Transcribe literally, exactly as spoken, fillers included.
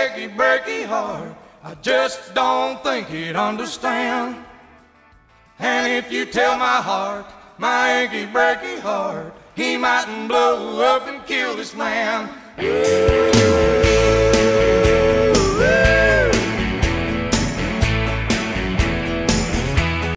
achy, breaky heart, I just don't think he'd understand. And if you tell my heart, my achy, breaky heart, he mightn't blow up and kill this man.